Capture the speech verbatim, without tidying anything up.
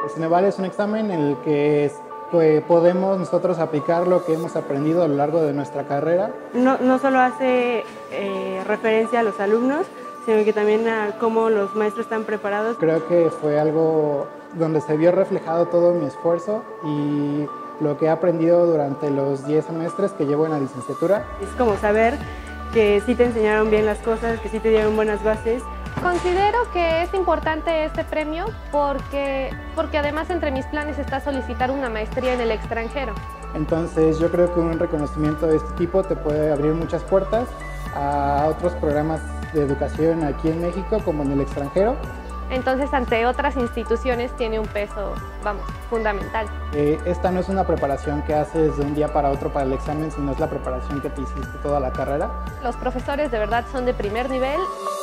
El Ceneval es un examen en el que pues, podemos nosotros aplicar lo que hemos aprendido a lo largo de nuestra carrera. No, no solo hace eh, referencia a los alumnos, sino que también a cómo los maestros están preparados. Creo que fue algo donde se vio reflejado todo mi esfuerzo y lo que he aprendido durante los diez semestres que llevo en la licenciatura. Es como saber que sí te enseñaron bien las cosas, que sí te dieron buenas bases. Considero que es importante este premio porque, porque además entre mis planes está solicitar una maestría en el extranjero. Entonces yo creo que un reconocimiento de este tipo te puede abrir muchas puertas a otros programas de educación aquí en México como en el extranjero. Entonces ante otras instituciones tiene un peso, vamos, fundamental. Eh, esta no es una preparación que haces de un día para otro para el examen, sino es la preparación que te hiciste toda la carrera. Los profesores de verdad son de primer nivel.